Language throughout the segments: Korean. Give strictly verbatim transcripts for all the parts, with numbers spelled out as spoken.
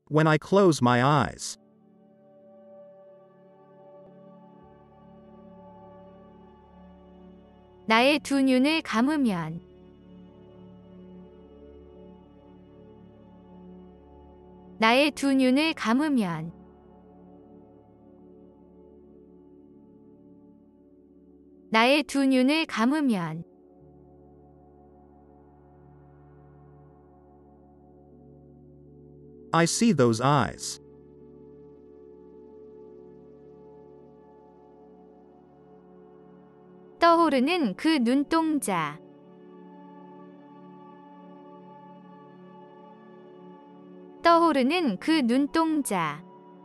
When I close my eyes. 나의 두 눈을 감으면. 나의 두 눈을 감으면. 나의 두 눈을 감으면. I see those eyes. 떠오르는 그 눈동자. 떠오르는 그 눈동자.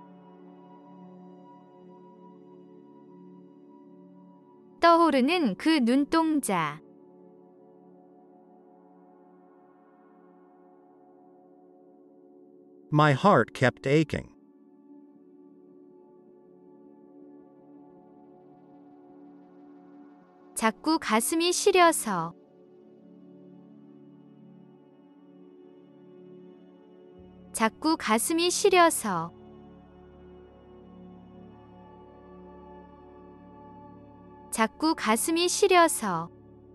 떠오르는 그 눈동자. My heart kept aching. 자꾸 가슴이 시려서. 자꾸 가슴이 시려서. 자꾸 가슴이 시려서.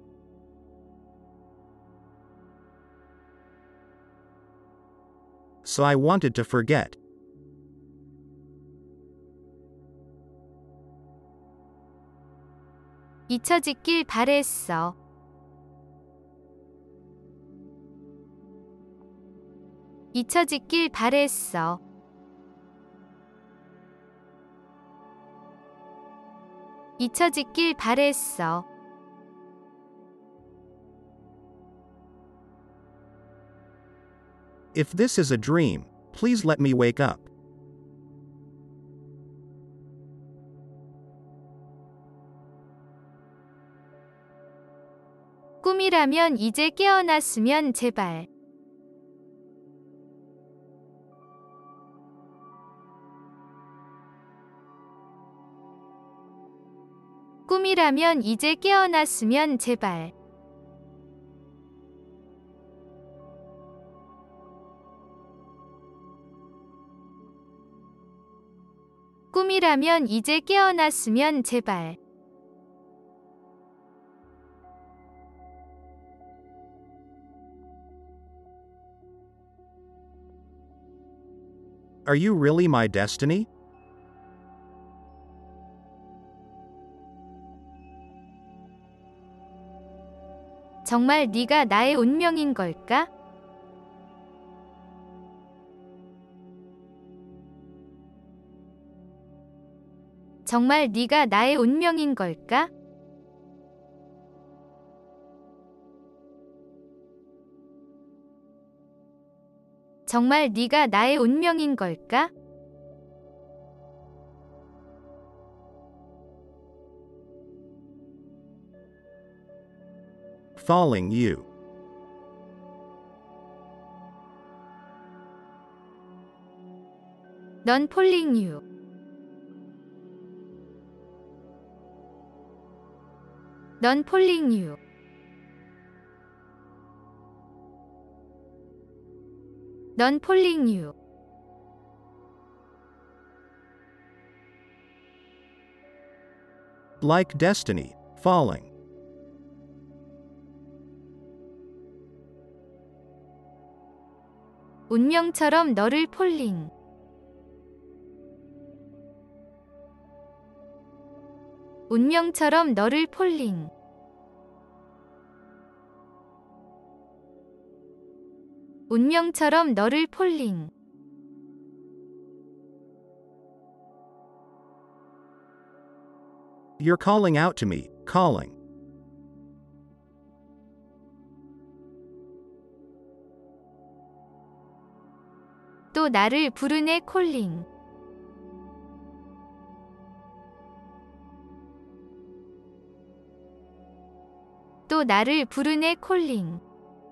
So I wanted to forget. 잊혀지길 바랬어. 잊혀지길 바랬어. 잊혀지길 바랬어. If this is a dream, please let me wake up. 꿈이라면 이제 깨어났으면 제발. 꿈이라면 이제 깨어났으면 제발. 꿈이라면 이제 깨어났으면 제발. Are you really my destiny? 정말 네가 나의 운명인 걸까? 정말 네가 나의 운명인 걸까? 정말 네가 나의 운명인 걸까? Falling you. 넌 폴링 유. 넌 폴링 유. 넌 폴링 유. Like destiny, falling. 운명처럼 너를 폴링. 운명처럼 너를 폴링. 운명처럼 너를 폴링. You're calling out to me, calling. 또 나를 부르네 콜링. 또 나를 부르네 콜링.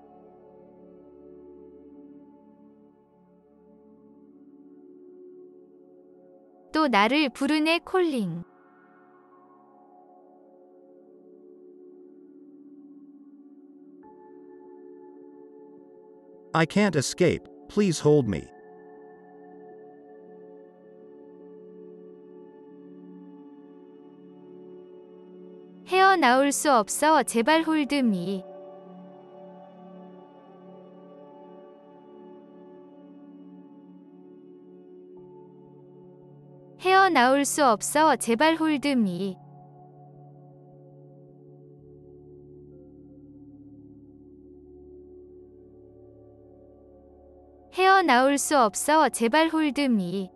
또 나를 부르네 콜링. I can't escape, please hold me. 헤어나올 수 없어 제발 홀드미. 헤어나올 수 없어 제발 홀드미. 헤어나올 수 없어 제발 홀드미.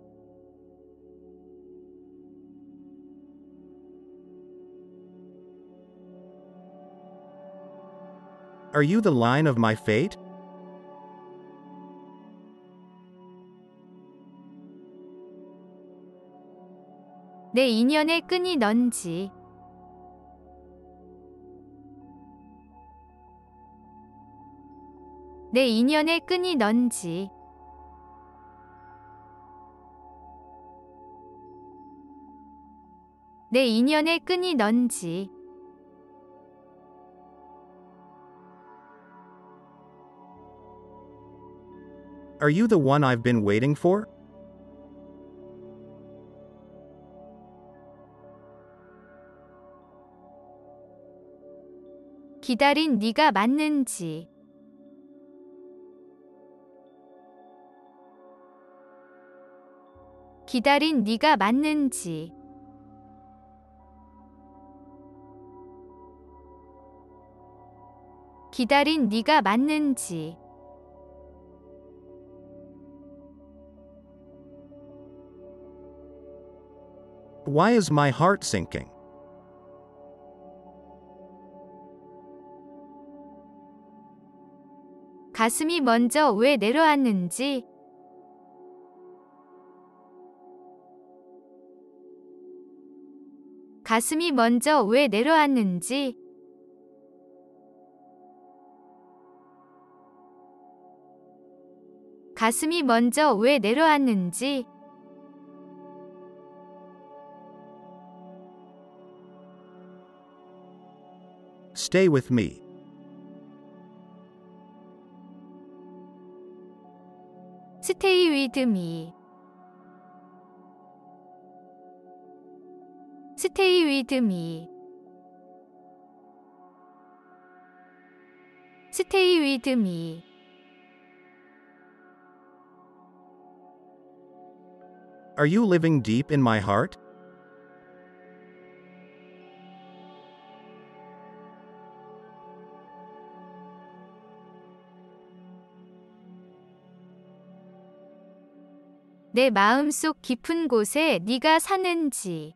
Are you the line of my fate? 내 인연의 끈이 넌지. 내 인연의 끈이 넌지. 내 인연의 끈이 넌지. Are you the one I've been waiting for? 기다린 네가 맞는지. 기다린 네가 맞는지. 기다린 네가 맞는지. Why is my heart sinking? 가슴이 먼저 왜 내려앉는지. 가슴이 먼저 왜 내려앉는지. 가슴이 먼저 왜 내려앉는지. Stay with me. Stay with me. Stay with me. Stay with me. Are you living deep in my heart? 내 마음속 깊은 곳에 네가 사는지.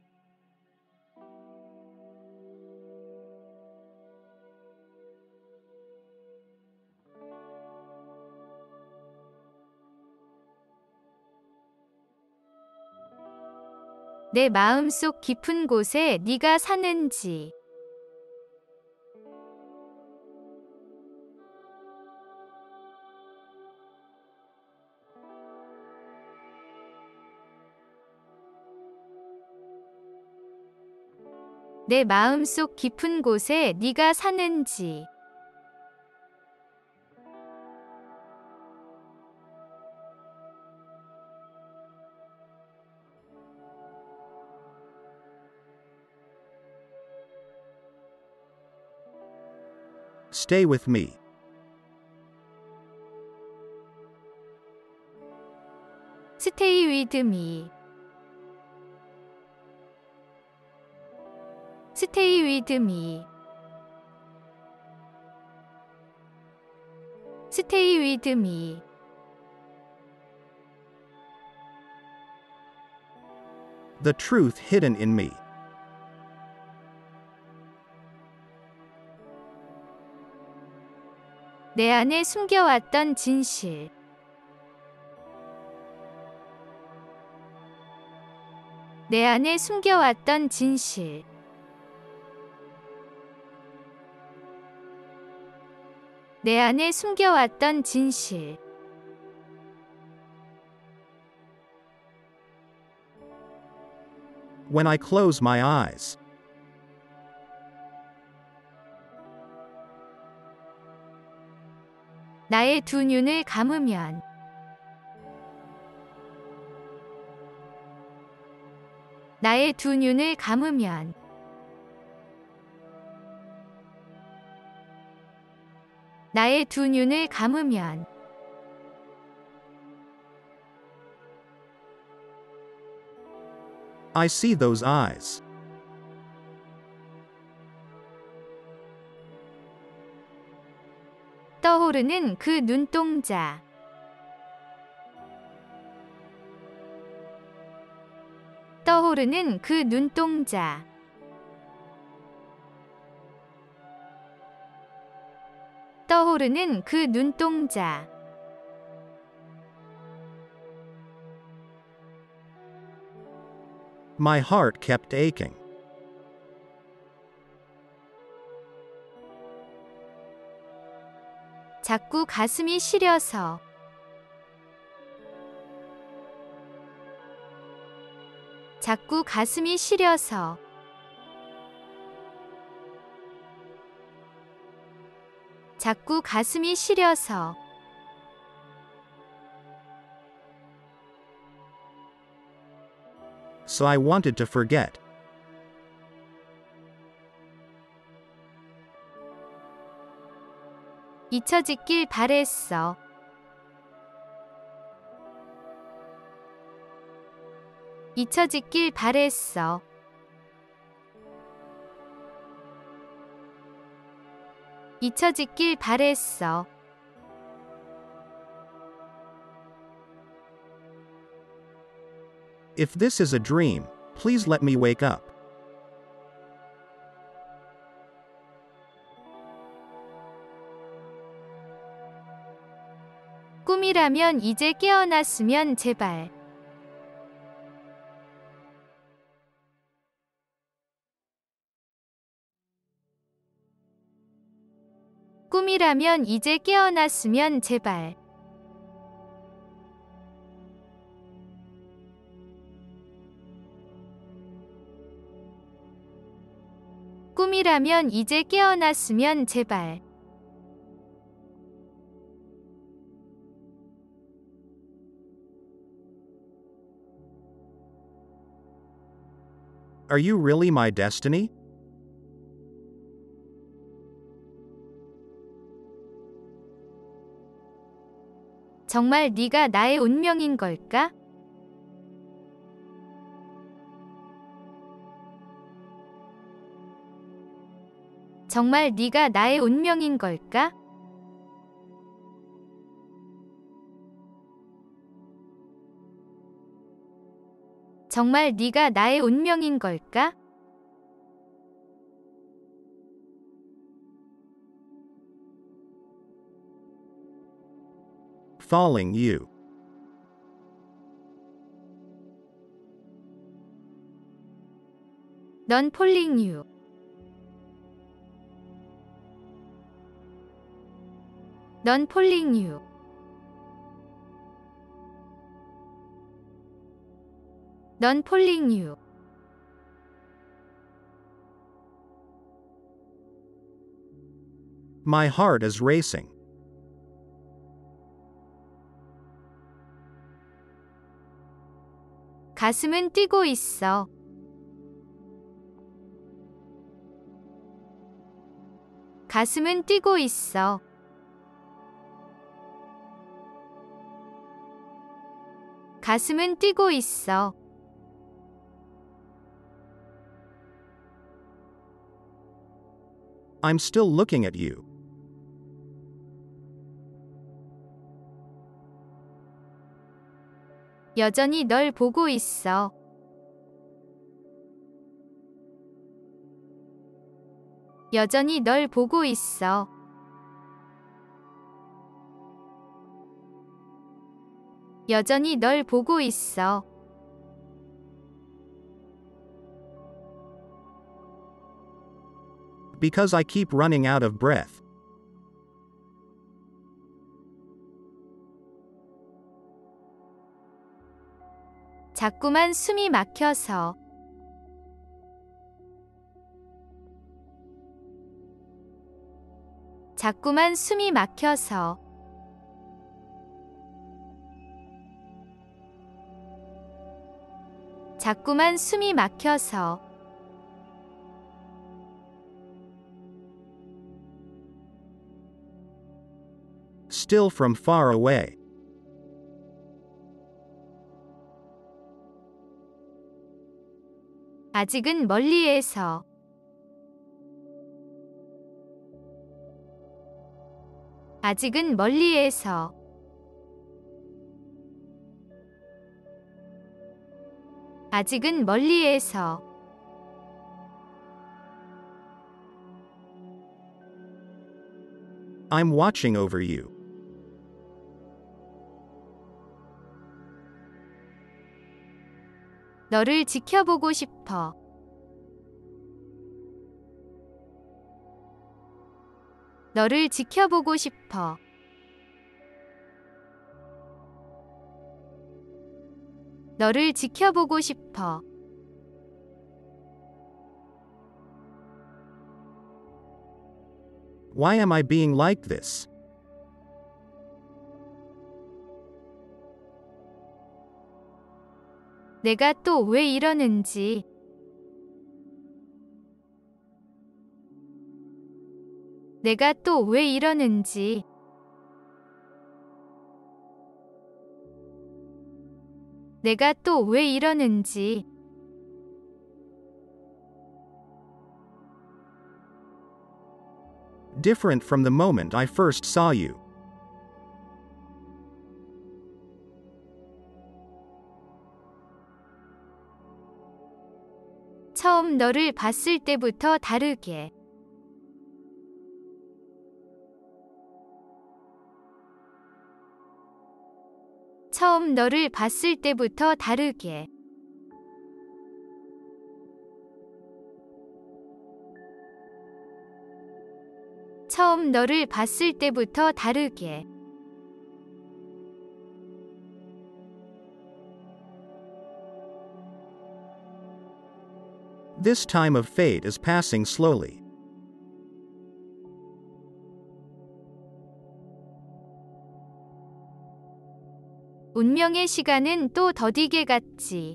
내 마음속 깊은 곳에 네가 사는지. 내 마음속 깊은 곳에 네가 사는지. Stay with me. Stay with me. Stay with me. Stay with me. The truth hidden in me. 내 안에 숨겨왔던 진실. 내 안에 숨겨왔던 진실. 내 안에 숨겨왔던 진실. When I close my eyes. 나의 두 눈을 감으면. 나의 두 눈을 감으면. 나의 두 눈을 감으면 I see those eyes. 떠오르는 그 눈동자. 떠오르는 그 눈동자. 떠오르는 그 눈동자. My heart kept aching. 자꾸 가슴이 시려서. 자꾸 가슴이 시려서. 자꾸 가슴이 시려서. So I wanted to forget. 잊혀지길 바랬어. 잊혀지길 바랬어. 잊혀지길 바랬어. If this is a dream, please let me wake up. 꿈이라면 이제 깨어났으면 제발. 꿈이라면 이제 깨어났으면 제발. 꿈이라면 이제 깨어났으면 제발. Are you really my destiny? 정말 네가 나의 운명인 걸까? 정말 네가 나의 운명인 걸까? 정말 네가 나의 운명인 걸까? Falling you. 넌 폴링 유. 넌 폴링 유. 넌 폴링 유. My heart is racing. 가슴은 뛰고 있어. 가슴은 뛰고 있어. 가슴은 뛰고 있어. I'm still looking at you. 여전히 널 보고 있어. 여전히 널 보고 있어. 여전히 널 보고 있어. Because I keep running out of breath. 자꾸만 숨이 막혀서. 자꾸만 숨이 막혀서. 자꾸만 숨이 막혀서. still from far away. 아직은 멀리에서. 아직은 멀리에서. 아직은 멀리에서. I'm watching over you. 너를 지켜보고 싶어. 너를 지켜보고 싶어. 너를 지켜보고 싶어. Why am I being like this? 내가 또 왜 이러는지. 내가 또 왜 이러는지. 내가 또 왜 이러는지. Different from the moment I first saw you. 처음 너를 봤을 때부터 다르게. 처음 너를 봤을 때부터 다르게. 처음 너를 봤을 때부터 다르게. This time of fate is passing slowly. 운명의 시간은 또 더디게 갔지.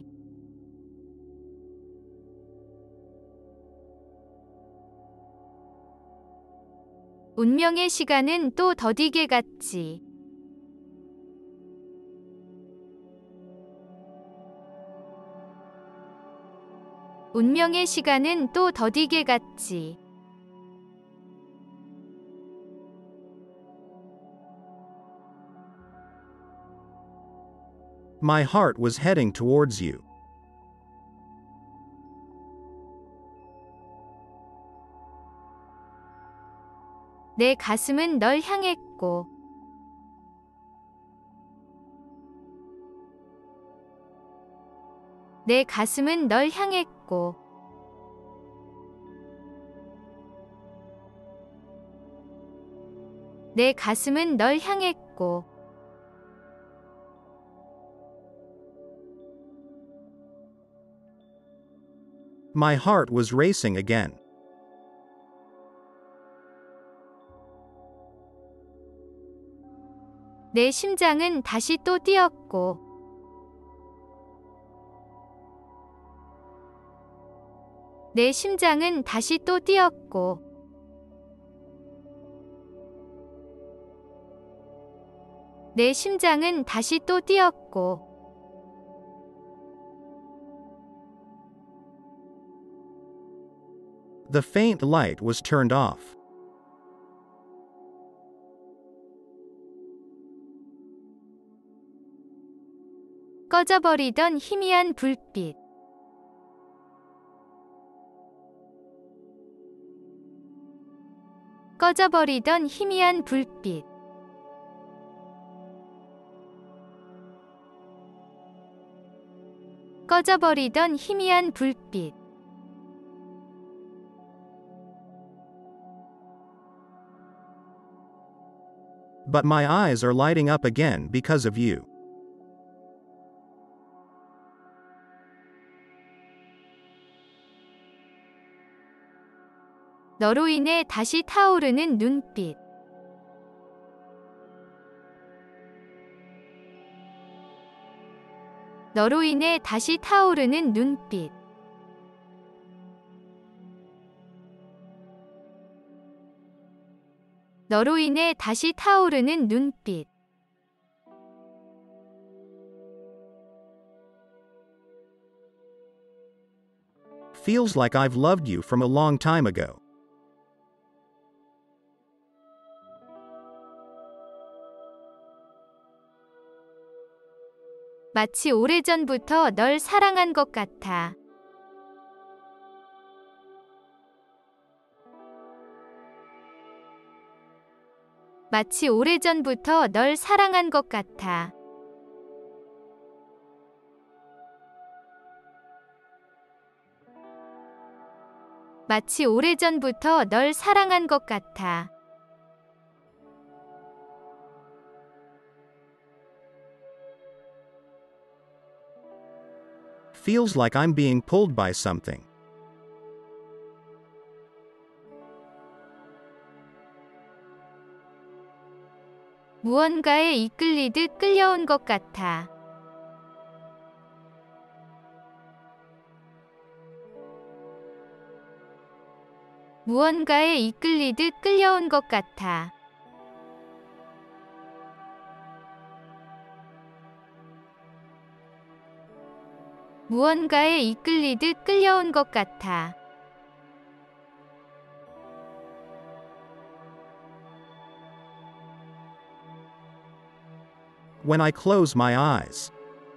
운명의 시간은 또 더디게 갔지. 운명의 시간은 또 더디게 갔지. My heart was heading towards you. 내 가슴은 널 향했고. 내 가슴은 널 향했고. 내 가슴은 널 향했고. My heart was racing again. 내 심장은 다시 또 뛰었고. 내 심장은 다시 또 뛰었고. 내 심장은 다시 또 뛰었고. The faint light was turned off. 꺼져버리던 희미한 불빛. 꺼져버리던 희미한 불빛. 꺼져버리던 희미한 불빛. But my eyes are lighting up again because of you. 너로 인해 다시 타오르는 눈빛. 너로 인해 다시 타오르는 눈빛. 너로 인해 다시 타오르는 눈빛. Feels like I've loved you from a long time ago. 마치 오래전부터 널 사랑한 것 같아. 마치 오래전부터 널 사랑한 것 같아. 마치 오래전부터 널 사랑한 것 같아. Feels like I'm being pulled by something. 무언가에 이끌리듯 끌려온 것 같아. 무언가에 이끌리듯 끌려온 것 같아. 무언가에 이끌리듯 끌려온 것 같아. When I close my eyes.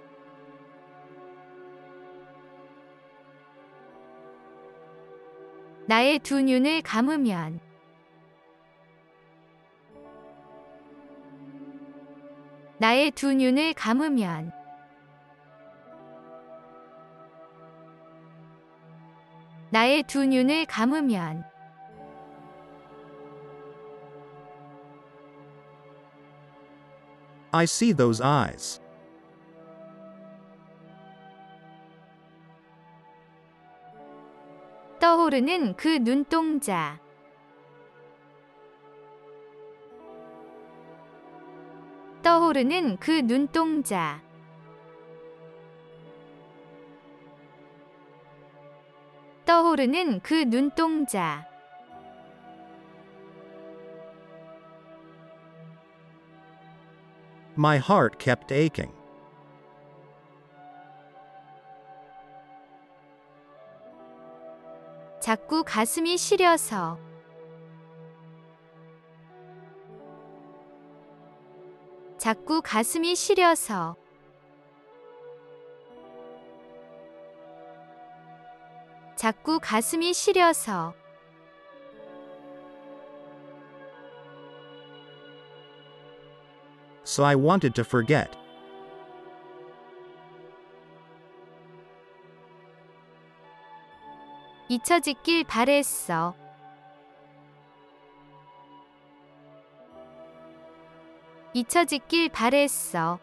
나의 두 눈을 감으면. 나의 두 눈을 감으면. 나의 두 눈을 감으면. I see those eyes. 떠오르는 그 눈동자. 떠오르는 그 눈동자. 떠오르는 그 눈동자. My heart kept aching. 자꾸 가슴이 시려서. 자꾸 가슴이 시려서. 자꾸 가슴이 시려서. So I wanted to forget. 잊혀지길 바랬어. 잊혀지길 바랬어.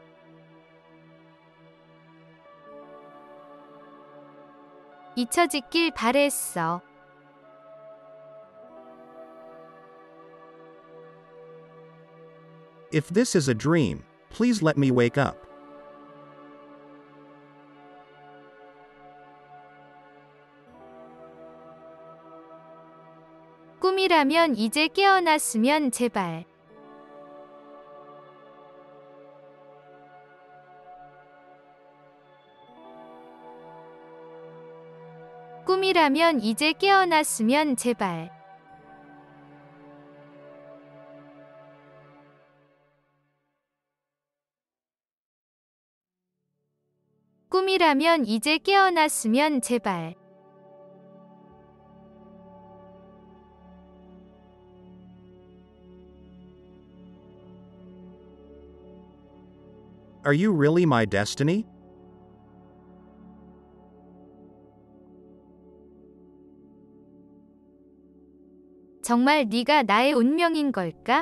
잊혀지길 바랬어. If this is a dream, please let me wake up. 꿈이라면 이제 깨어났으면 제발. 꿈이라면 이제 깨어났으면 제발. 꿈이라면 이제 깨어났으면 제발. Are you really my destiny? 정말 네가 나의 운명인 걸까?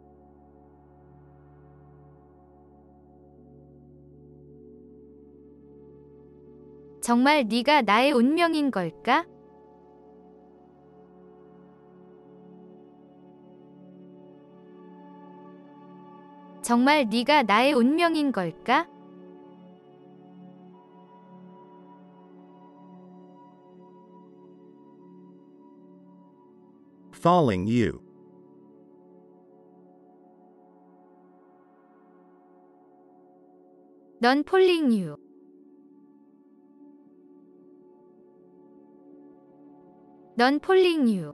정말 네가 나의 운명인 걸까? 정말 네가 나의 운명인 걸까? Falling you. 넌 폴링 유. 넌 폴링 유.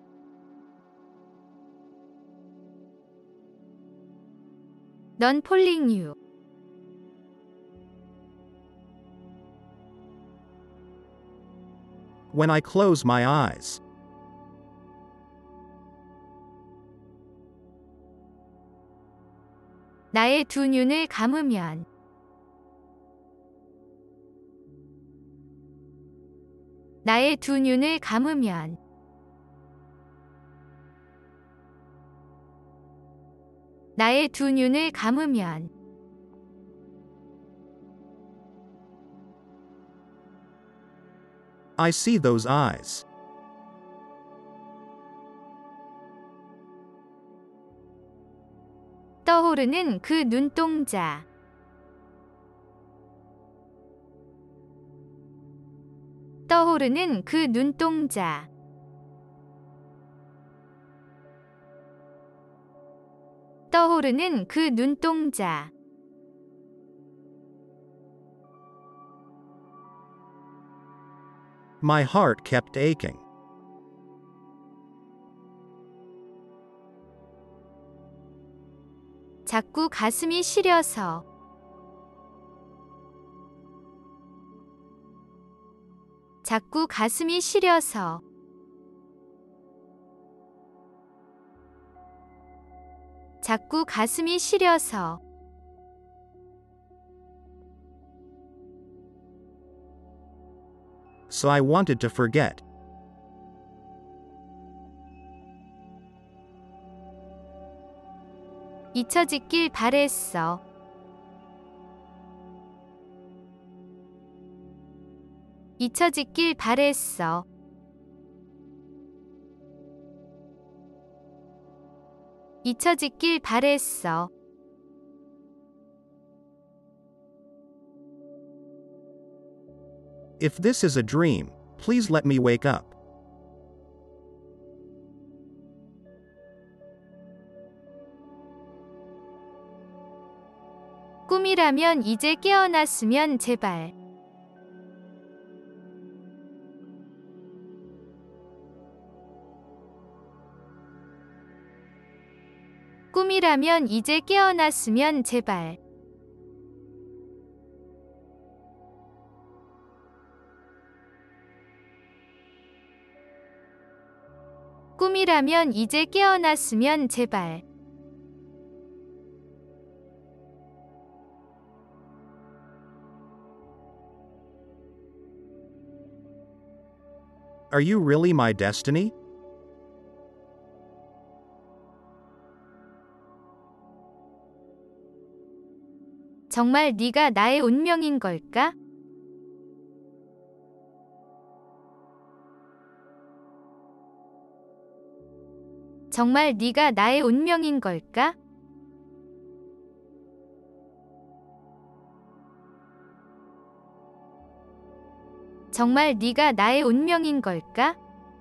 넌 폴링 유. When I close my eyes. 나의 두 눈을 감으면. 나의 두 눈을 감으면. 나의 두 눈을 감으면. I see those eyes. 떠오르는 그 눈동자. 떠오르는 그 눈동자. 떠오르는 그 눈동자. My heart kept aching. 자꾸 가슴이 시려서. 자꾸 가슴이 시려서. 자꾸 가슴이 시려서. So I wanted to forget. 잊혀지길 바랬어. 잊혀지길 바랬어. 잊혀지길 바랬어. If this is a dream, please let me wake up. 꿈이라면 이제 깨어났으면 제발. 꿈이라면 이제 깨어났으면 제발. 꿈이라면 이제 깨어났으면 제발. Are you really my destiny? 정말 네가 나의 운명인 걸까? 정말 네가 나의 운명인 걸까? 정말 네가 나의 운명인 걸까?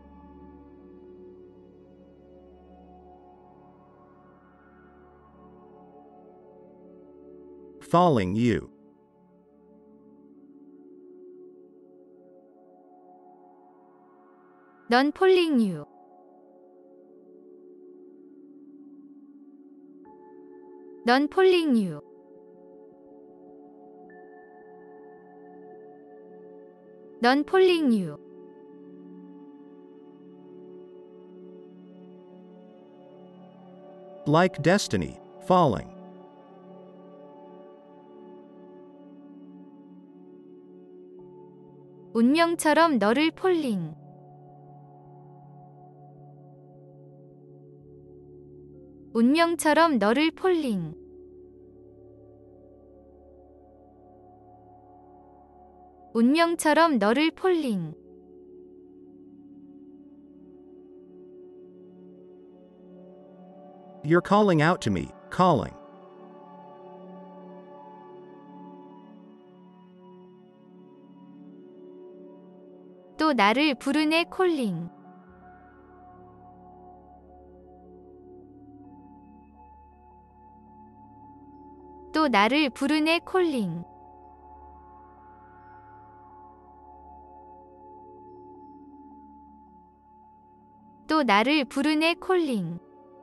Falling you. 넌 폴링 유. 넌 폴링 유. 넌 폴링 유. Like destiny, falling. 운명처럼 너를 폴링. 운명처럼 너를 폴링. 운명처럼 너를 폴링. You're calling out to me, calling. 또 나를 부르네 콜링. 또 나를 부르네 콜링. 또 나를 부르네 콜링.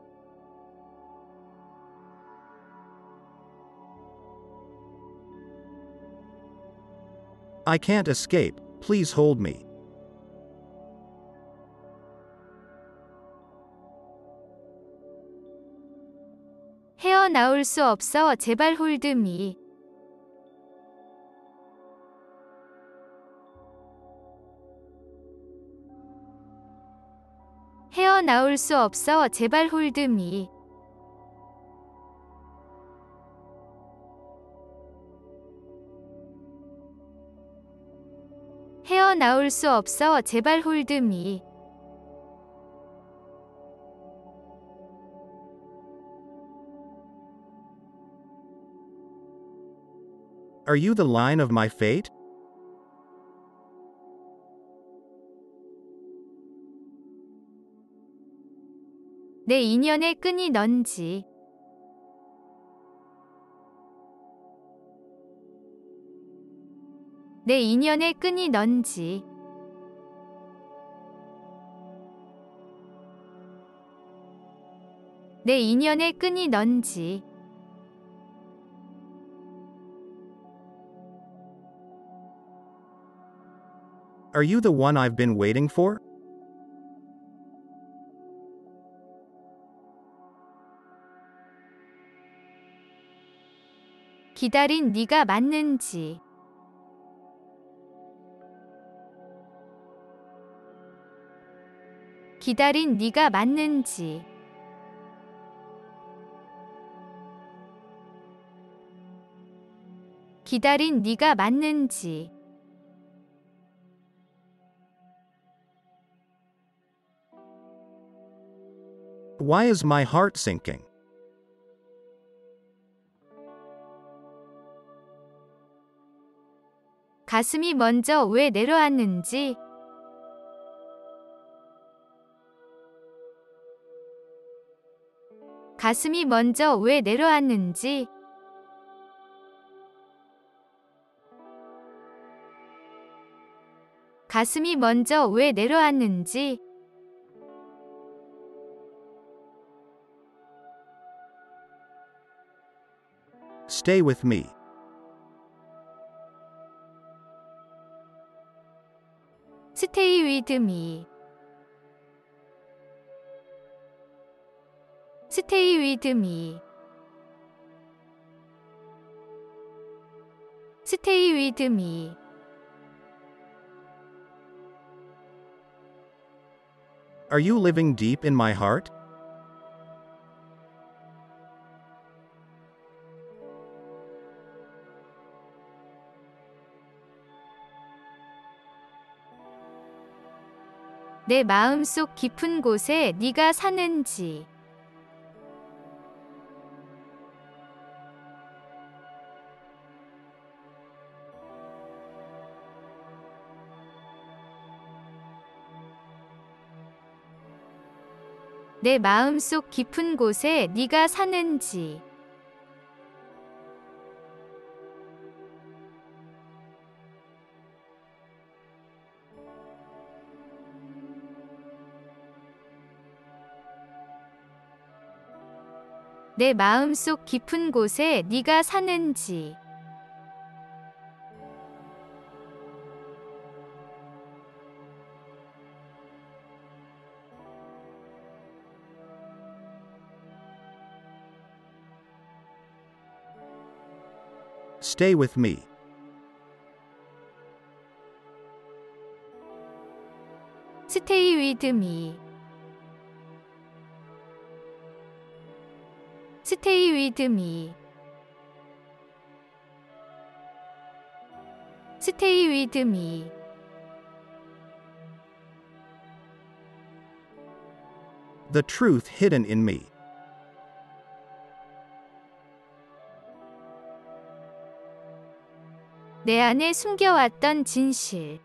I can't escape, please hold me. 헤어나올 수 없어 제발 홀드미. 헤어나올 수 없어 제발 홀드미. 헤어나올 수 없어 제발 홀드미. Are you the line of my fate? 내 인연의 끈이 넌지. 내 인연의 끈이 넌지. 내 인연의 끈이 넌지. Are you the one I've been waiting for? 기다린 네가 맞는지. 기다린 네가 맞는지. 기다린 네가 맞는지. Why is my heart sinking? 가슴이 먼저 왜 내려앉는지. 가슴이 먼저 왜 내려앉는지. 가슴이 먼저 왜 내려앉는지. Stay with me. Stay with me. Stay with me. Stay with me. Are you living deep in my heart? 내 마음속 깊은 곳에 네가 사는지. 내 마음속 깊은 곳에 네가 사는지. 내 마음속 깊은 곳에 네가 사는지. Stay with me. Stay with me. Stay with me. Stay with me. The truth hidden in me. 내 안에 숨겨왔던 진실.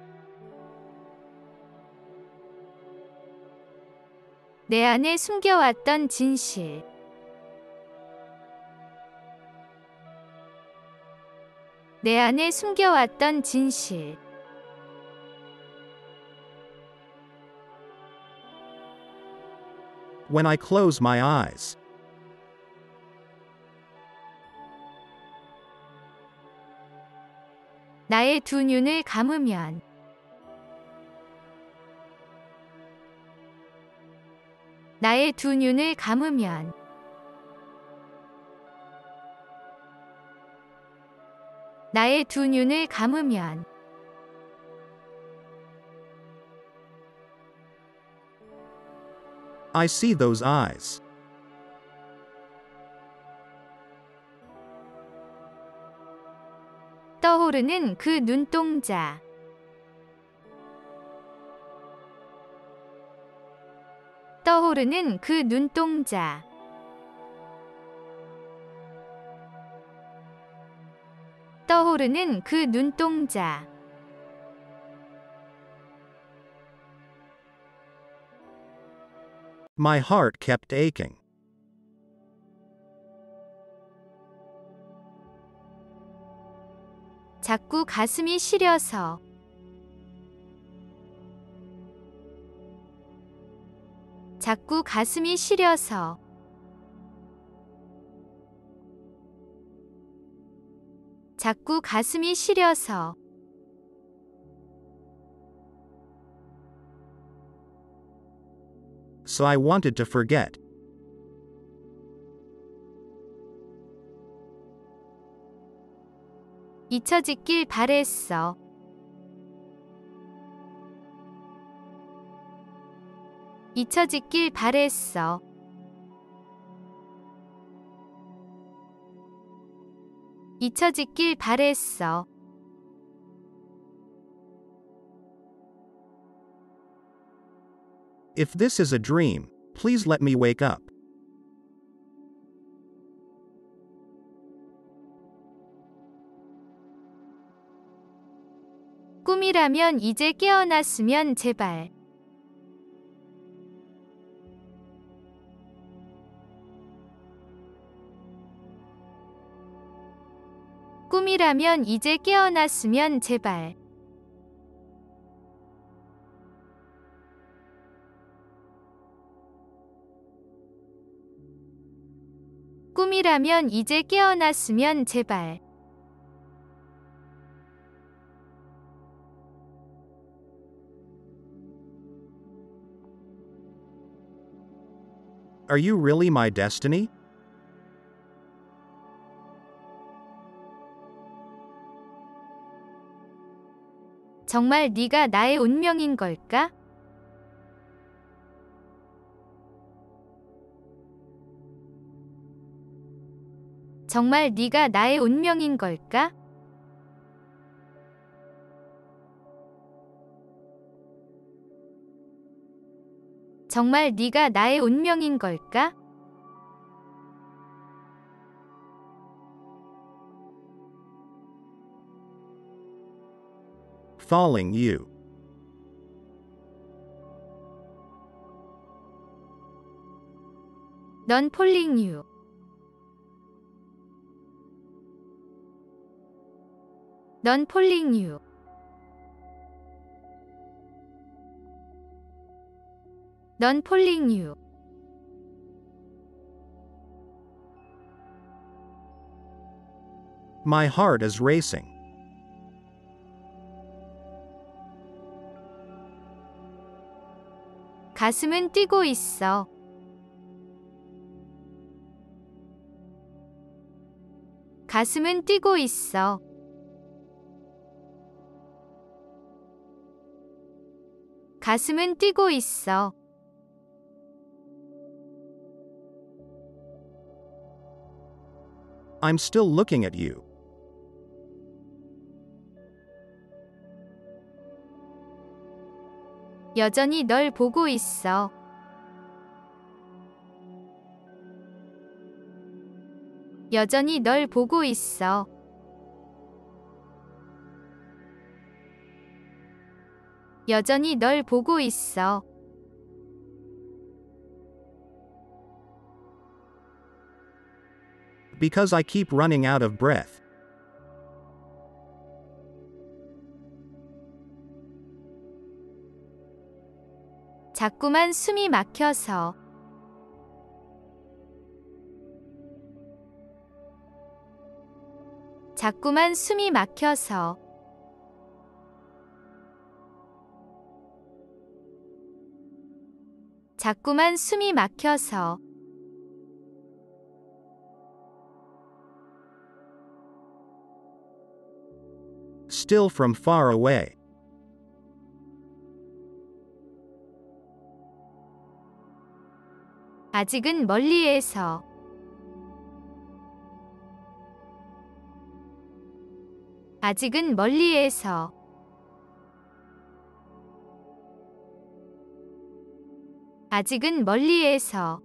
내 안에 숨겨왔던 진실. 내 안에 숨겨왔던 진실. When I close my eyes. 나의 두 눈을 감으면. 나의 두 눈을 감으면. 나의 두 눈을 감으면. I see those eyes. 떠오르는 그 눈동자. 떠오르는 그 눈동자. 떠오르는 그 눈동자. My heart kept aching. 자꾸 가슴이 시려서. 자꾸 가슴이 시려서. 자꾸 가슴이 시려서. So I wanted to forget. 잊혀지길 바랬어. 잊혀지길 바랬어. 잊혀지길 바랬어. If this is a dream, please let me wake up. 꿈이라면 이제 깨어났으면 제발. 꿈이라면 이제 깨어났으면 제발. 꿈이라면 이제 깨어났으면 제발. Are you really my destiny? 정말 네가 나의 운명인 걸까? 정말 네가 나의 운명인 걸까? 정말 네가 나의 운명인 걸까? Falling you. 넌 폴링 유. 넌 폴링 유. 넌 폴링 유. My heart is racing. 가슴은 뛰고 있어. 가슴은 뛰고 있어. 가슴은 뛰고 있어. I'm still looking at you. 여전히 널 보고 있어. 여전히 널 보고 있어. 여전히 널 보고 있어. Because I keep running out of breath. 자꾸만 숨이 막혀서. 자꾸만 숨이 막혀서 자꾸만 숨이 막혀서 Still from far away. 아직은 멀리에서 아직은 멀리에서 아직은 멀리에서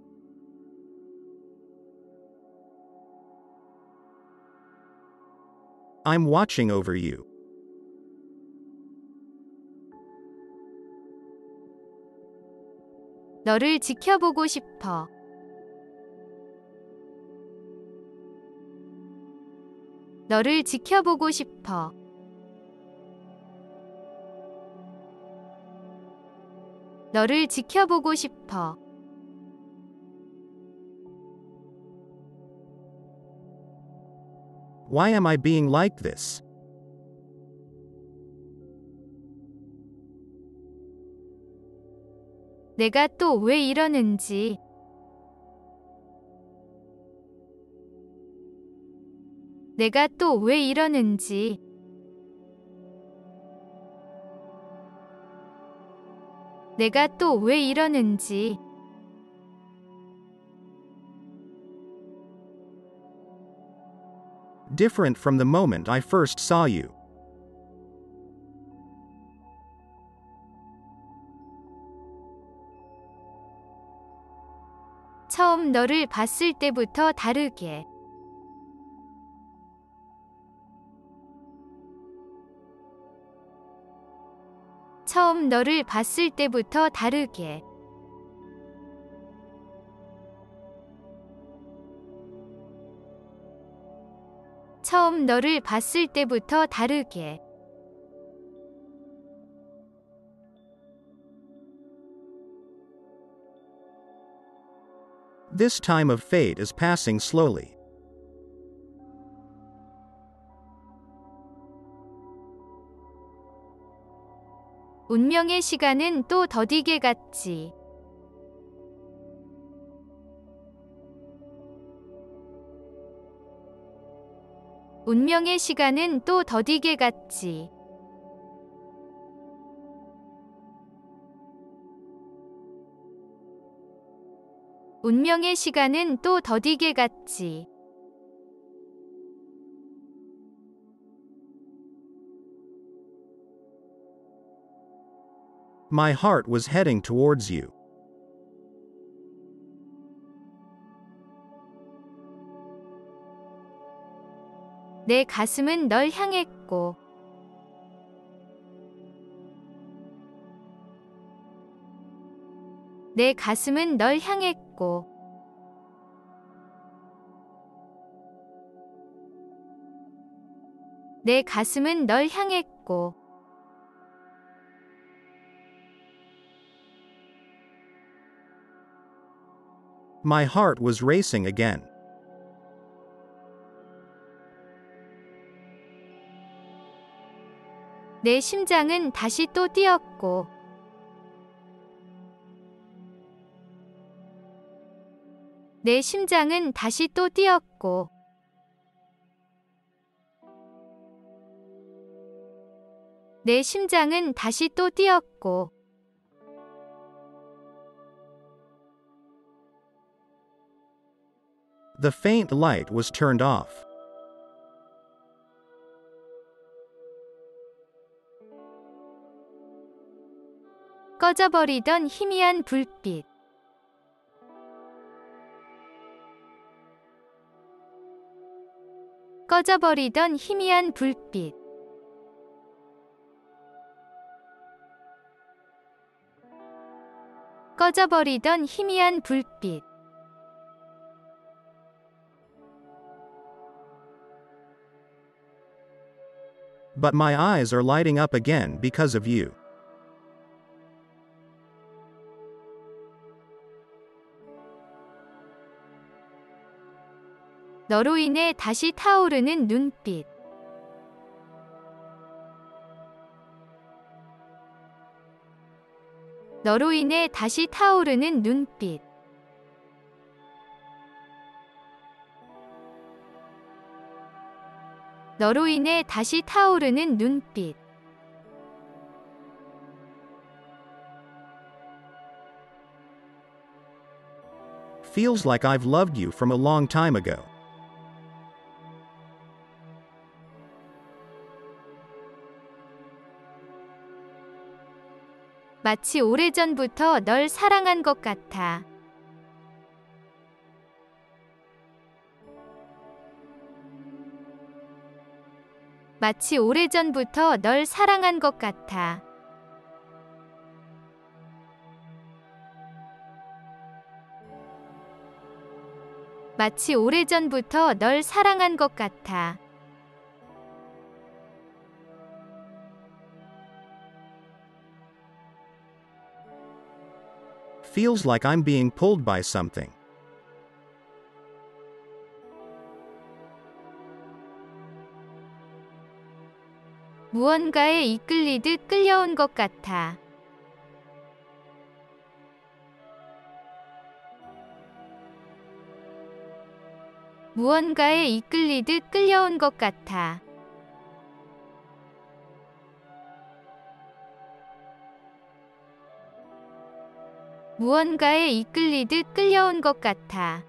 I'm watching over you. 너를 지켜보고 싶어. 너를 지켜보고 싶어. 너를 지켜보고 싶어. Why am I being like this? 내가 또 왜 이러는지. 내가 또 왜 이러는지. 내가 또 왜 이러는지. Different from the moment I first saw you. 처음 너를 봤을 때부터 다르게. 처음 너를 봤을 때부터 다르게. 처음 너를 봤을 때부터 다르게. This time of fate is passing slowly. 운명의 시간은 또 더디게 갔지. 운명의 시간은 또 더디게 갔지. 운명의 시간은 또 더디게 갔지. My heart was heading towards you. 내 가슴은 널 향했고. 내 가슴은 널 향했고. 내 가슴은 널 향했고. My heart was racing again. 내 심장은 다시 또 뛰었고. 내 심장은 다시 또 뛰었고. 내 심장은 다시 또 뛰었고. The faint light was turned off. 꺼져버리던 희미한 불빛. 꺼져버리던 희미한 불빛. 꺼져버리던 희미한 불빛. But my eyes are lighting up again because of you. 너로 인해 다시 타오르는 눈빛. 너로 인해 다시 타오르는 눈빛. 너로 인해 다시 타오르는 눈빛. Feels like I've loved you from a long time ago. 마치 오래전부터 널 사랑한 것 같아. 마치 오래전부터 널 사랑한 것 같아. 마치 오래전부터 널 사랑한 것 같아. Feels like I'm being pulled by something. 무언가에 이끌리듯 끌려온 것 같아. 무언가에 이끌리듯 끌려온 것 같아. 무언가에 이끌리듯 끌려온 것 같아.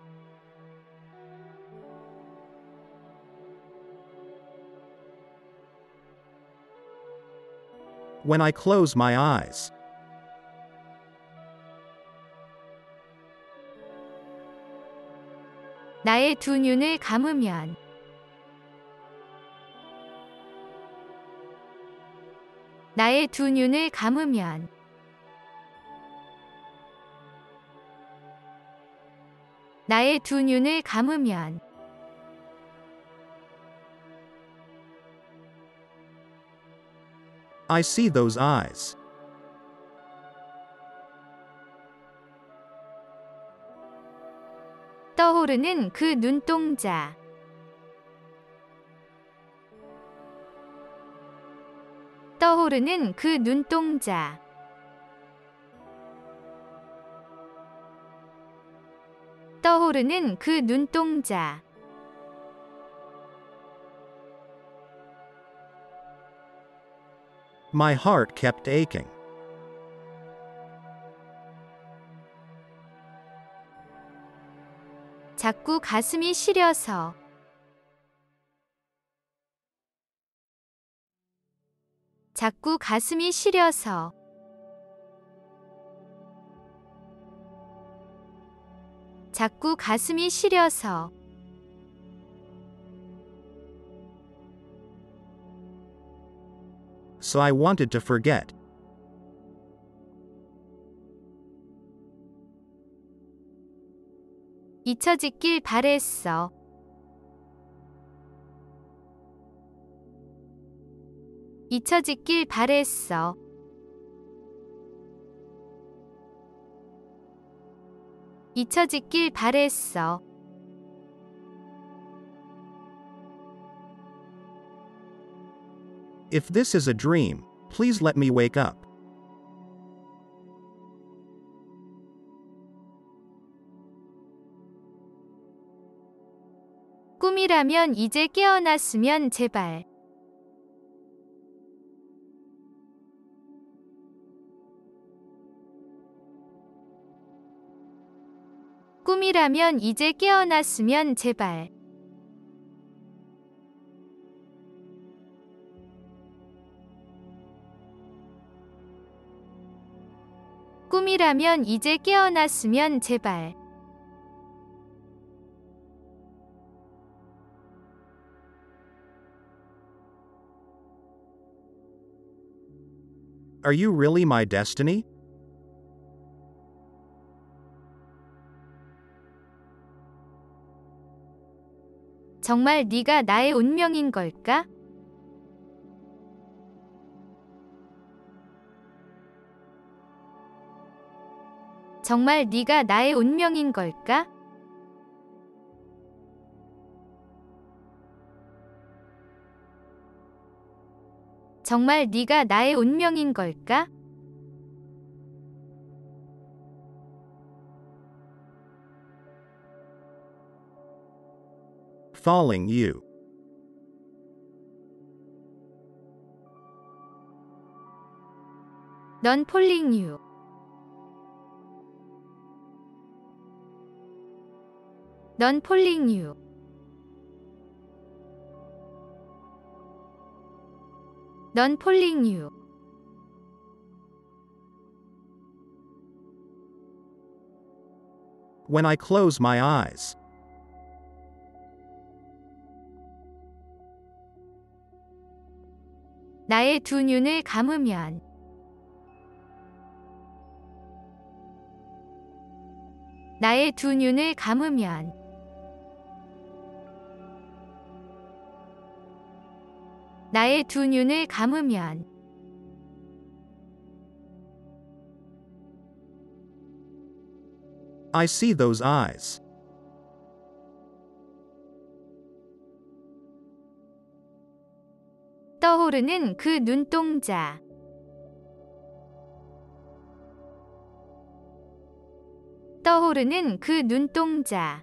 When I close my eyes. 나의 두 눈을 감으면. 나의 두 눈을 감으면. 나의 두 눈을 감으면. I see those eyes. 떠오르는 그 눈동자. 떠오르는 그 눈동자. 떠오르는 그 눈동자. My heart kept aching. 자꾸 가슴이 시려서. 자꾸 가슴이 시려서. 자꾸 가슴이 시려서. So I wanted to forget. 잊혀지길 바랬어. 잊혀지길 바랬어. 잊혀지길 바랬어. If this is a dream, please let me wake up. 꿈이라면 이제 깨어났으면 제발. 꿈이라면 이제 깨어났으면 제발. 꿈이라면 이제 깨어났으면 제발. Are you really my destiny? 정말 네가 나의 운명인 걸까? 정말 네가 나의 운명인 걸까? 정말 네가 나의 운명인 걸까? Falling you. 넌 폴링 유. 넌 폴링 유. 넌 폴링 유. When I close my eyes. 나의 두 눈을 감으면. 나의 두 눈을 감으면. 나의 두 눈을 감으면. I see those eyes. 떠오르는 그 눈동자. 떠오르는 그 눈동자.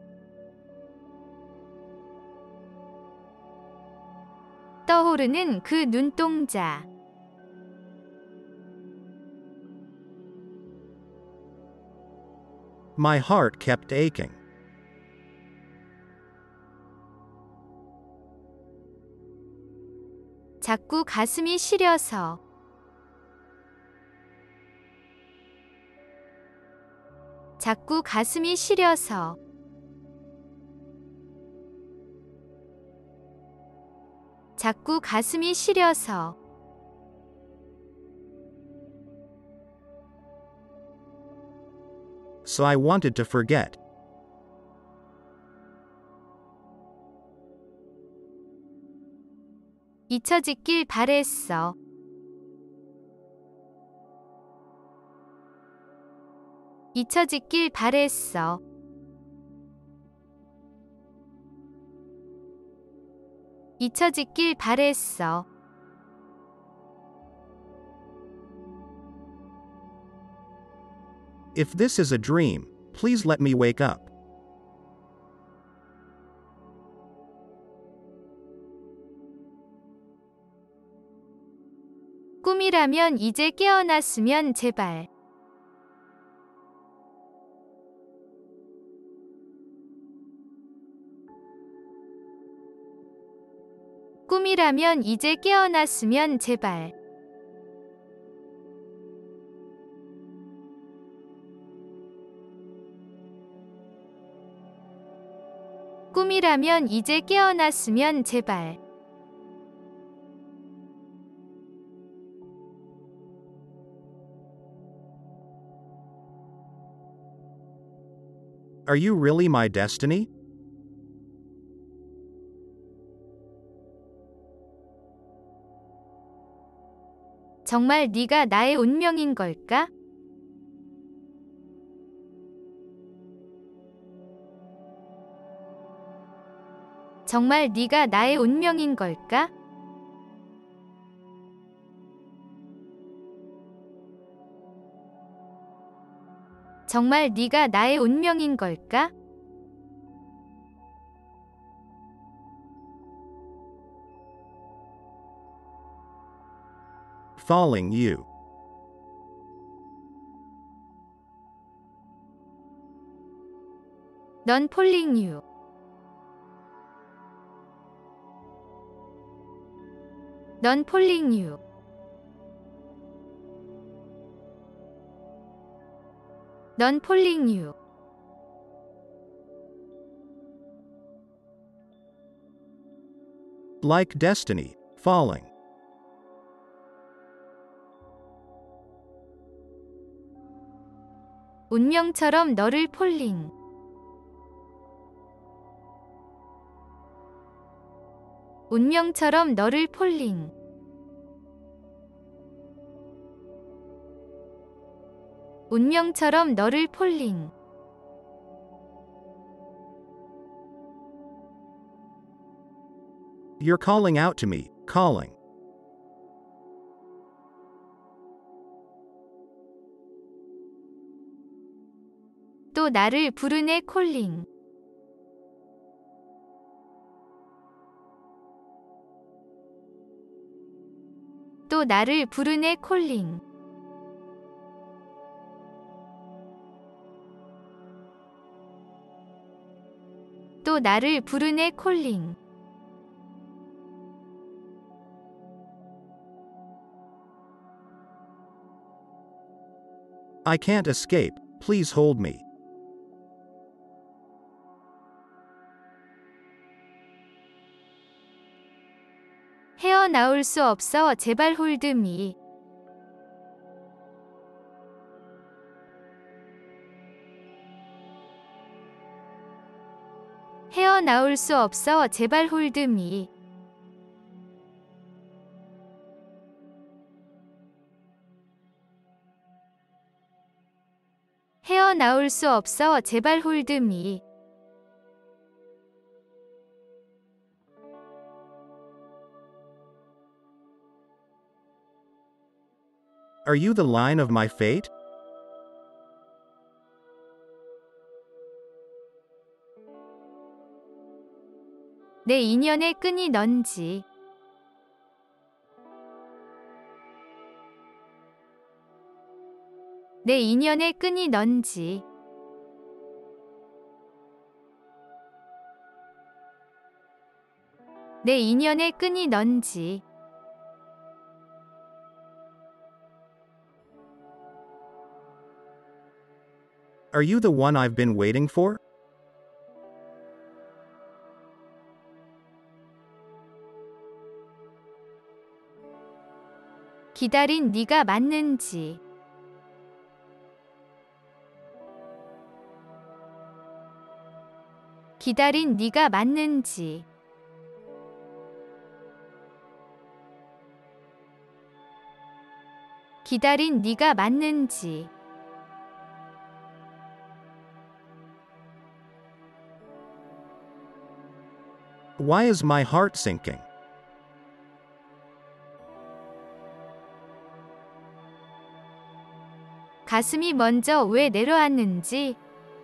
떠오르는 그 눈동자. My heart kept aching. 자꾸 가슴이 시려서. 자꾸 가슴이 시려서. 자꾸 가슴이 시려서. So I wanted to forget. 잊혀지길 바랬어. 잊혀지길 바랬어. 잊혀지길 바랬어. If this is a dream, please let me wake up. 꿈이라면 이제 깨어났으면 제발. 꿈이라면 이제 깨어났으면 제발. 꿈이라면 이제 깨어났으면 제발. Are you really my destiny? 정말 네가 나의 운명인 걸까? 정말 네가 나의 운명인 걸까? 정말 네가 나의 운명인 걸까? Falling you. 넌 폴링 유. 넌 폴링 유. 넌 폴링 유. Like destiny, falling. 운명처럼 너를 폴링. 운명처럼 너를 폴링. 운명처럼 너를 폴링. You're calling out to me, calling. 또 나를 부르네 콜링. 또 나를 부르네 콜링. 또 나를 부르네 콜링. I can't escape, please hold me. 헤어나올 수 없어 제발 홀드미. 헤어나올 수 없어 제발 홀드미. 헤어나올 수 없어 제발 홀드미. Are you the line of my fate? 내 인연의 끈이 넌지. 내 인연의 끈이 넌지. 내 인연의 끈이 넌지. Are you the one I've been waiting for? 기다린 네가 맞는지. 기다린 네가 맞는지. 기다린 네가 맞는지. Why is my heart sinking? 가슴이 먼저 왜 내려앉는지.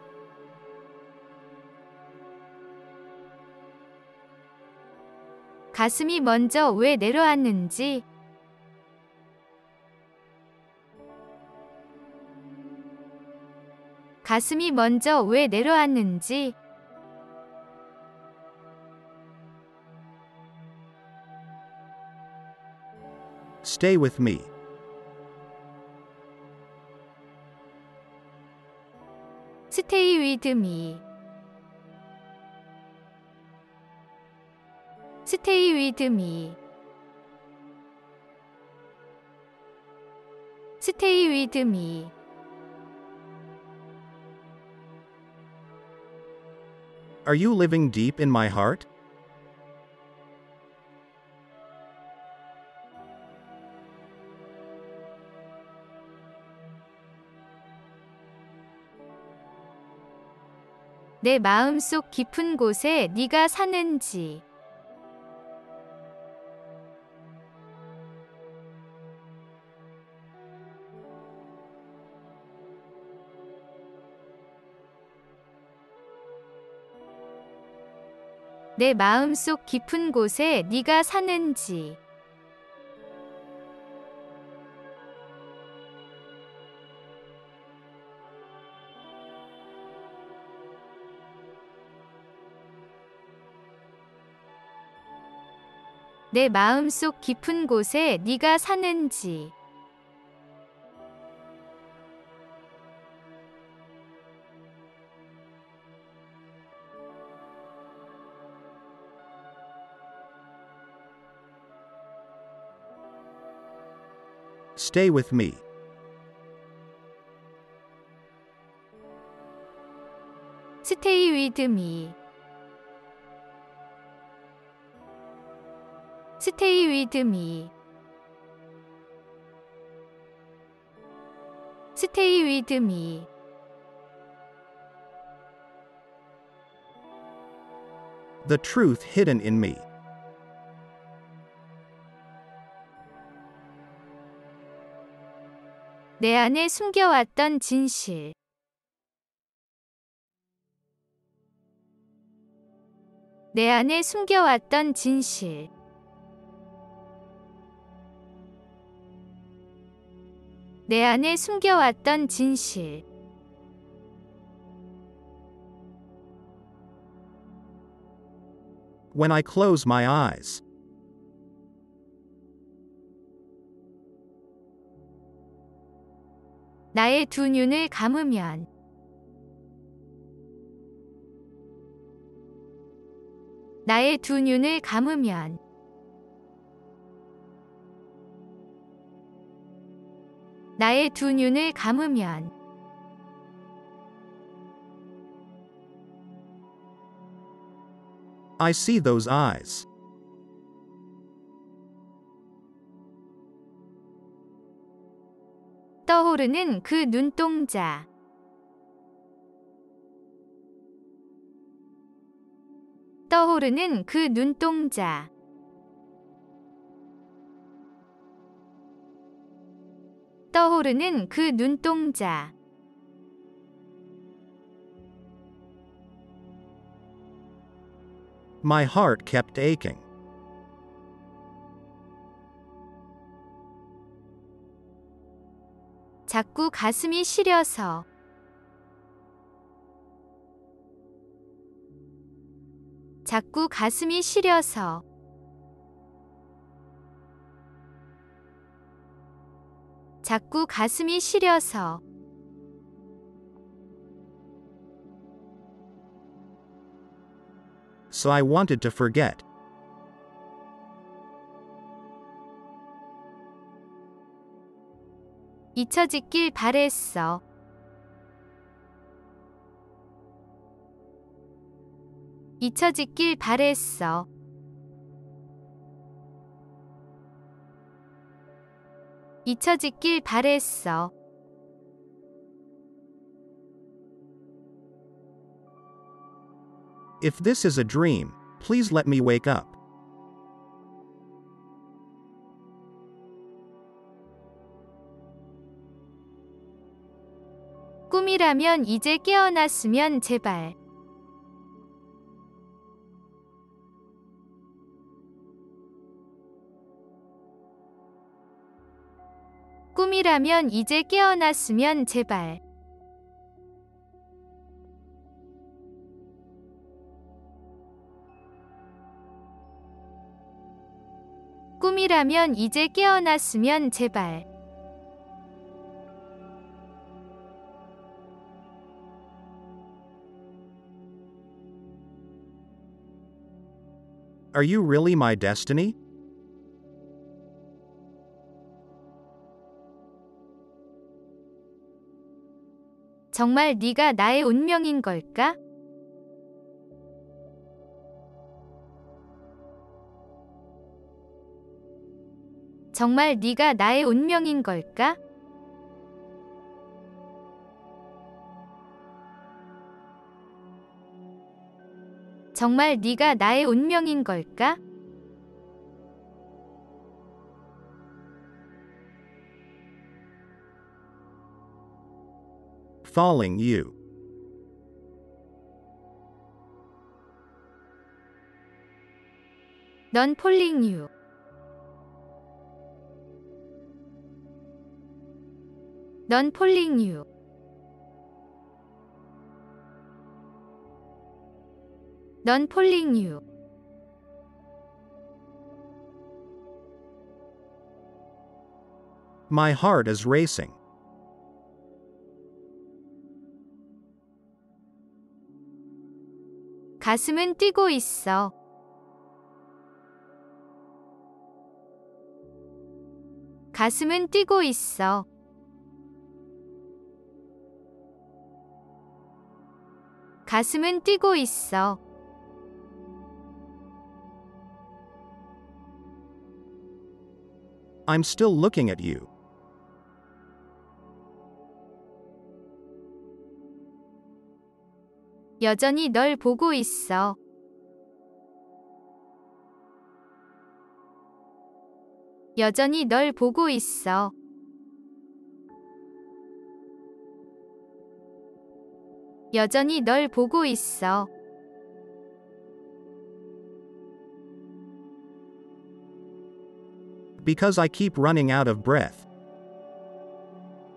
가슴이 먼저 왜 내려앉는지. 가슴이 먼저 왜 내려앉는지. Stay with me. Stay with me. Stay with me. Stay with me. Are you living deep in my heart? 내 마음속 깊은 곳에 네가 사는지. 내 마음속 깊은 곳에 네가 사는지. 내 마음속 깊은 곳에 네가 사는지. Stay with me. Stay with me. Stay with me. Stay with me. The truth hidden in me. 내 안에 숨겨왔던 진실. 내 안에 숨겨왔던 진실. 내 안에 숨겨왔던 진실. When I close my eyes. 나의 두 눈을 감으면. 나의 두 눈을 감으면. 나의 두 눈을 감으면. I see those eyes. 떠오르는 그 눈동자. 떠오르는 그 눈동자. 떠오르는 그 눈동자. My heart kept aching. 자꾸 가슴이 시려서. 자꾸 가슴이 시려서. 자꾸 가슴이 시려서. So I wanted to forget. 잊혀지길 바랬어. 잊혀지길 바랬어. 잊혀지길 바랬어. If this is a dream, please let me wake up. 꿈이라면 이제 깨어났으면 제발. 꿈이라면 이제 깨어났으면 제발. 꿈이라면 이제 깨어났으면 제발. Are you really my destiny? 정말 네가 나의 운명인 걸까? 정말 네가 나의 운명인 걸까? 정말 네가 나의 운명인 걸까? Falling you. 넌 폴링 유. 넌 폴링 유. 넌 폴링 유. My heart is racing. 가슴은 뛰고 있어. 가슴은 뛰고 있어. 가슴은 뛰고 있어. I'm still looking at you. 여전히 널 보고 있어. 여전히 널 보고 있어. 여전히 널 보고 있어. Because I keep running out of breath.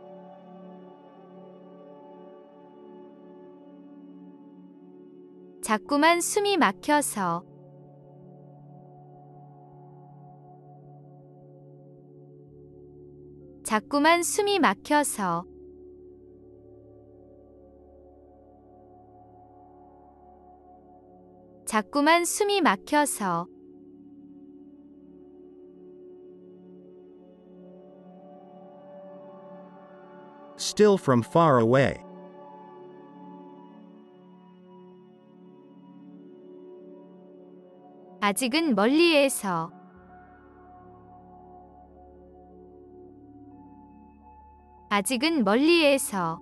자꾸만 숨이 막혀서 자꾸만 숨이 막혀서 자꾸만 숨이 막혀서 Still from far away. 아직은 멀리에서 아직은 멀리에서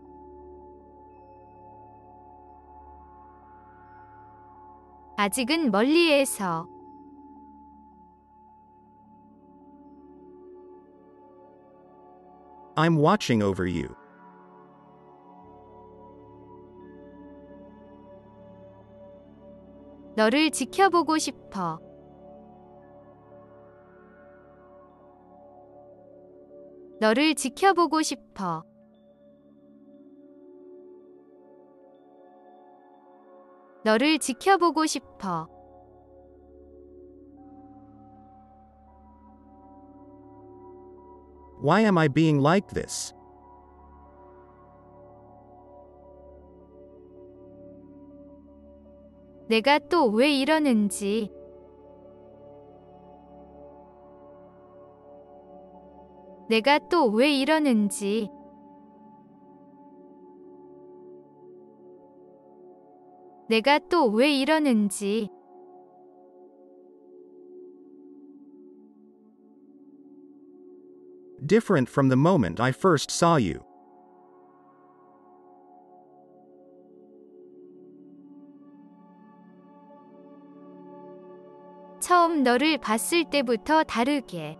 아직은 멀리에서 I'm watching over you. 너를 지켜보고 싶어. 너를 지켜보고 싶어. 너를 지켜보고 싶어. Why am I being like this? 내가 또 왜 이러는지. 내가 또 왜 이러는지. 내가 또 왜 이러는지. Different from the moment I first saw you. 처음 너를 봤을 때부터 다르게.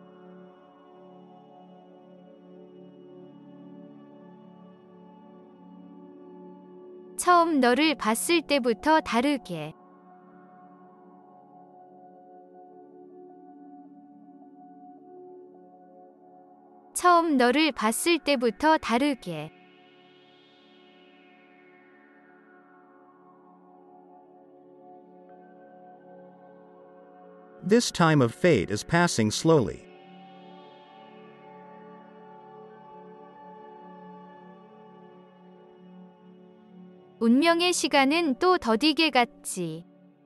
처음 너를 봤을 때부터 다르게. 처음 너를 봤을 때부터 다르게. This time of fate is passing slowly. 운명의 시간은 또 더디게 갔지.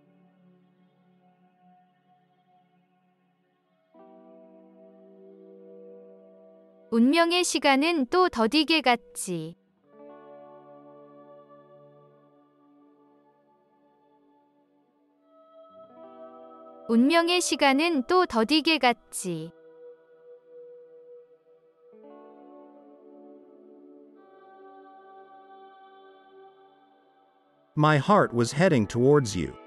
운명의 시간은 또 더디게 갔지. 운명의 시간은 또 더디게 갔지. My heart was heading towards you.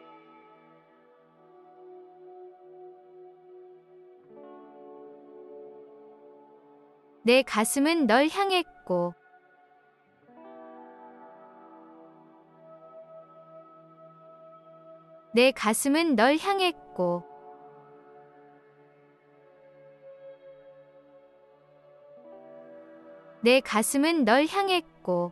내 가슴은 널 향했고. 내 가슴은 널 향했고. 내 가슴은 널 향했고.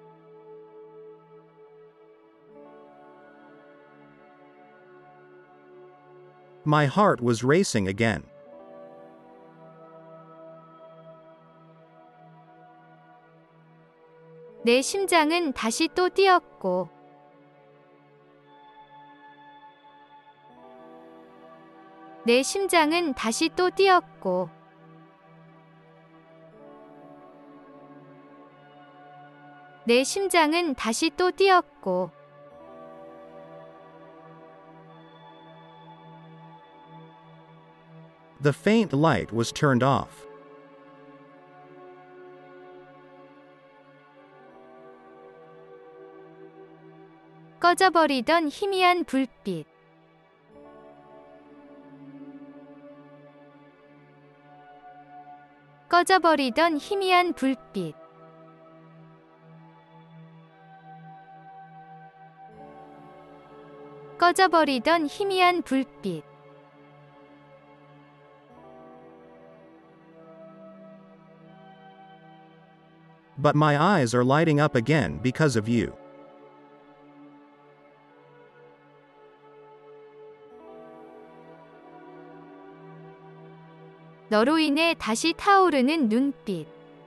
My heart was racing again. 내 심장은 다시 또 뛰었고. 내 심장은 다시 또 뛰었고. 내 심장은 다시 또 뛰었고. The faint light was turned off. 꺼져버리던 희미한 불빛. 꺼져버리던 희미한 불빛. 꺼져버리던 희미한 불빛. But my eyes are lighting up again because of you. 너로 인해 다시 타오르는 눈빛.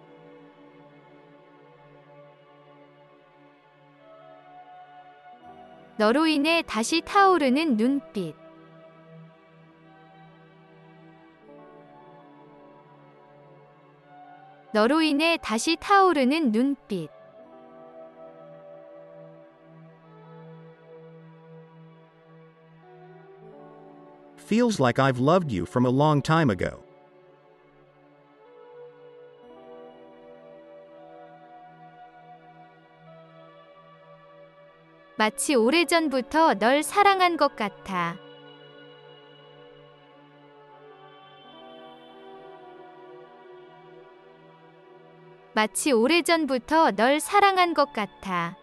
너로 인해 다시 타오르는 눈빛. 너로 인해 다시 타오르는 눈빛. Feels like I've loved you from a long time ago. 마치 오래전부터 널 사랑한 것 같아. 마치 오래전부터 널 사랑한 것 같아.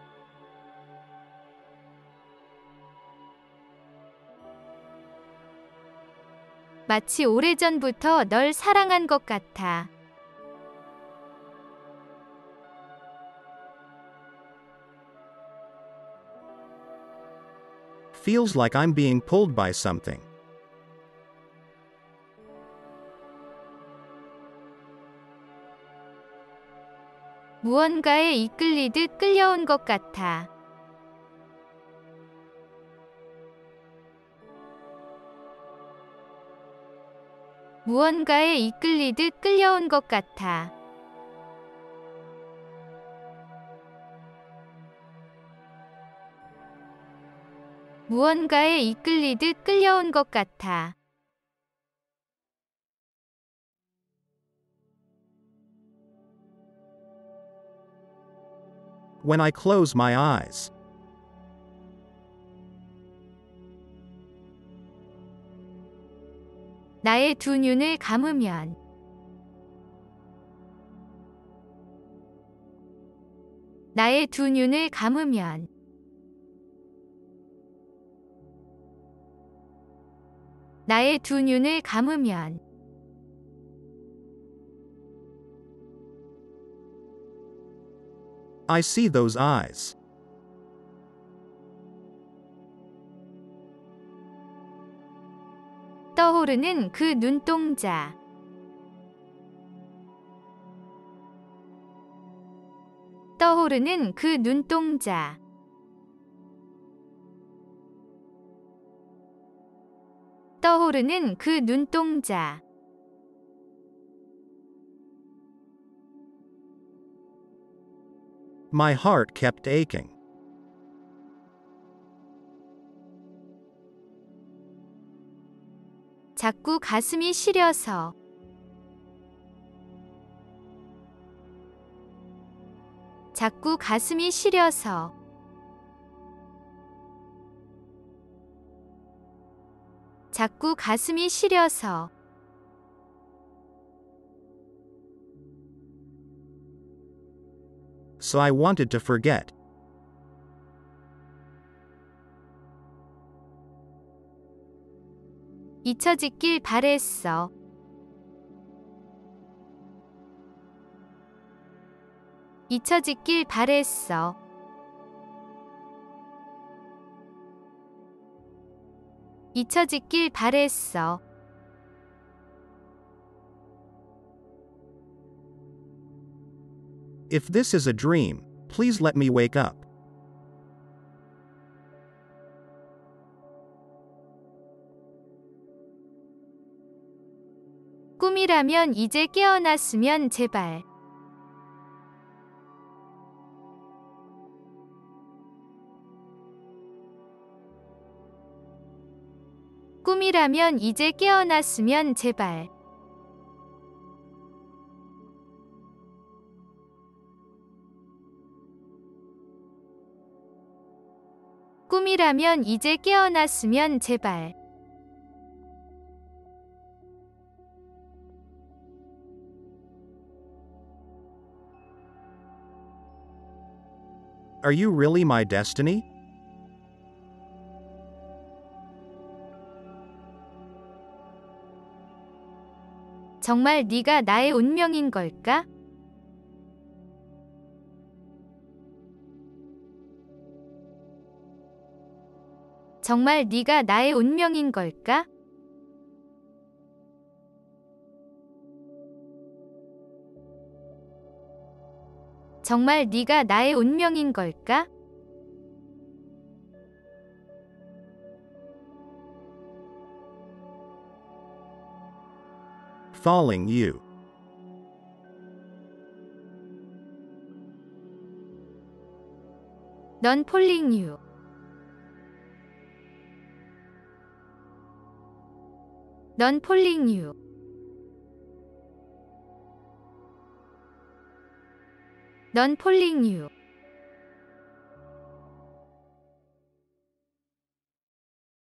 마치 오래전부터 널 사랑한 것 같아. Feels like I'm being pulled by something. 무언가에 이끌리듯 끌려온 것 같아. 무언가에 이끌리듯 끌려온 것 같아. 무언가에 이끌리듯 끌려온 것 같아. When I close my eyes. 나의 두 눈을 감으면. 나의 두 눈을 감으면. 나의 두 눈을 감으면. I see those eyes. 떠오르는 그 눈동자. 떠오르는 그 눈동자. 떠오르는 그 눈동자. My heart kept aching. 자꾸 가슴이 시려서. 자꾸 가슴이 시려서. 자꾸 가슴이 시려서. So I wanted to forget. 잊혀지길 바랬어. 잊혀지길 바랬어. 잊혀지길 바랬어. If this is a dream, please let me wake up. 꿈이라면 이제 깨어났으면 제발. 꿈이라면 이제 깨어났으면 제발. 꿈이라면 이제 깨어났으면 제발. Are you really my destiny? 정말 네가 나의 운명인 걸까? 정말 네가 나의 운명인 걸까? 정말 네가 나의 운명인 걸까? Falling you. 넌 폴링 유. 넌 폴링 유. 넌 폴링 유.